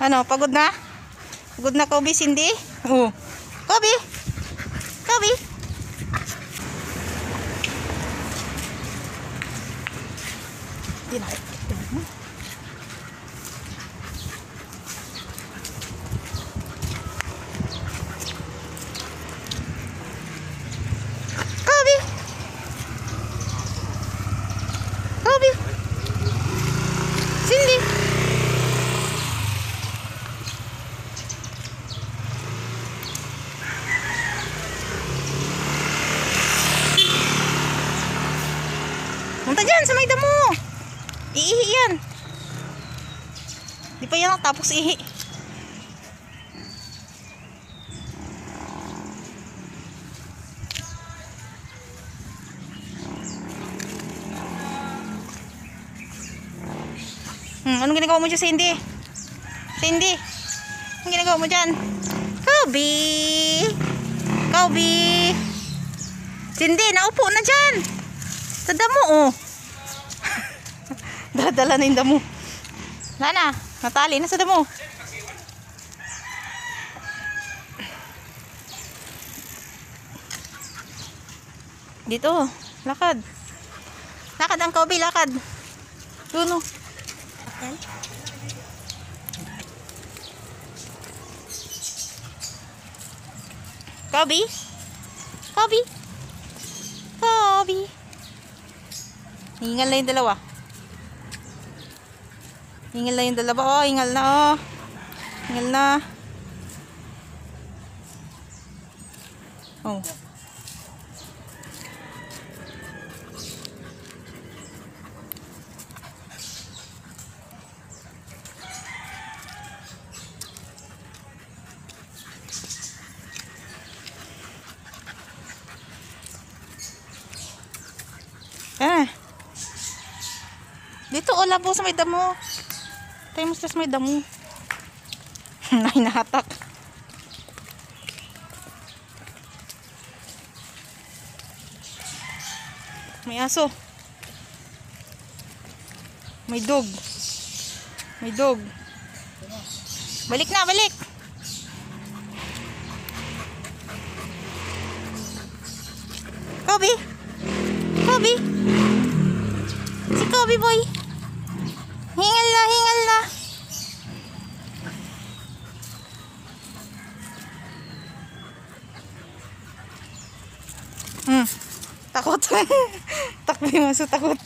Ano, pagod na? Pagod na, Kobe, Cindy? Oo. Kobe! Kobe! Hindi na. Kobe! Kobe! Cindy! Punta dyan sa may damo. Iihi yan. Di pa yan tapos ihi. Anong ginagawa mo dyan, Cindy? Cindy? Anong ginagawa mo dyan? Kobe! Kobe! Cindy, naupo na dyan. Sa damo, oh. Dadala na yung damo. Lana, natali na sa damo. Dito, lakad. Lakad ang Kobe, lakad. Doon, oh. Kobe? Kobe? Kobe? Hingal na yung dalawa. Hingal na yung dalawa. Oh, hingal na, oh. Hingal na. Oh. Dito, ola po sa may damo. Tayo mo sa may damo. Hinahatak. May aso. May dog. May dog. Balik na, balik. Kobe. Kobe. Si Kobe boy. Hingal na, hingal na. Takot. Takbo yung aso, takot.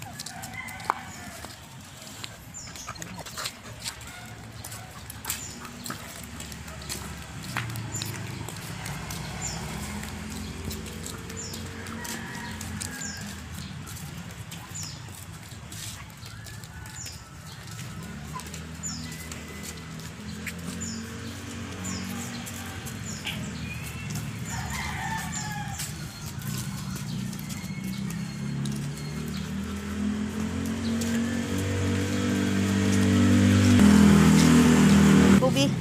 Kobe.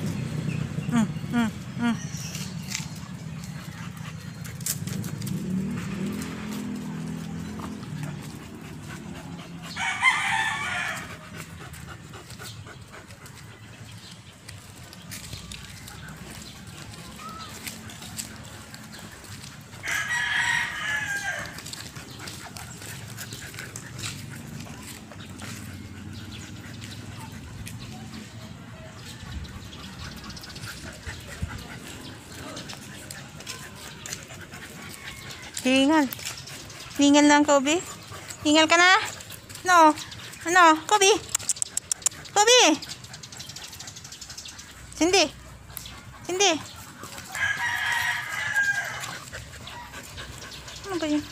Hingal. Hingal lang, Kobe. Hingal ka na? No. Ano? Kobe? Kobe? Cindy? Cindy? Ano ba yun?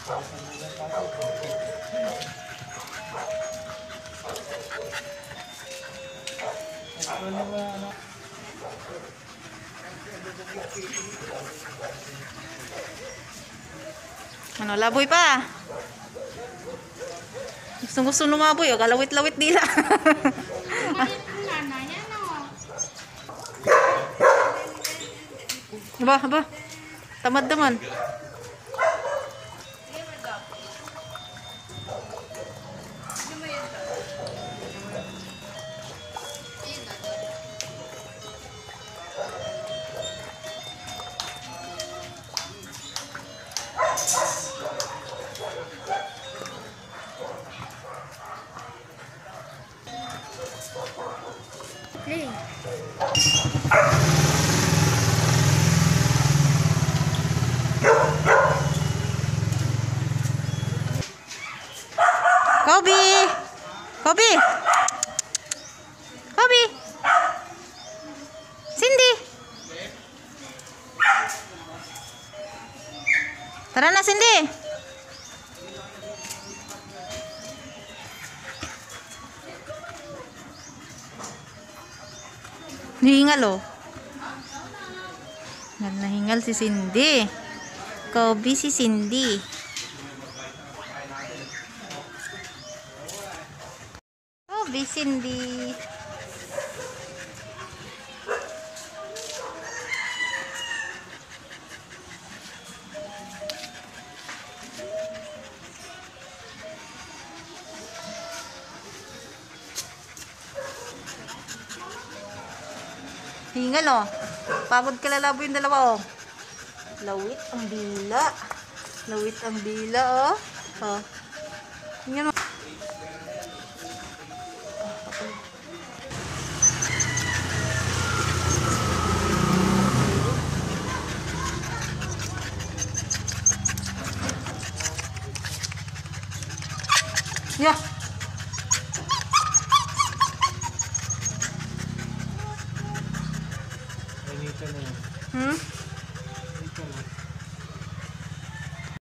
Ano, laboy pa. Gusto lumaboy, o kalawit-lawit dila. Aba. Tamad naman. Hey. Kobe. Cindy. Tara na, Cindy. Nahingal, oh. Nahingal si Cindy. Kobe si Cindy. Kobe, Cindy. Hingal, oh. Pagod ka lalabo yung dalawa, oh. Lawit ang dila. Lawit ang dila, oh. Oh. Yan, oh. Yeah. Ganito na yun. Hmm?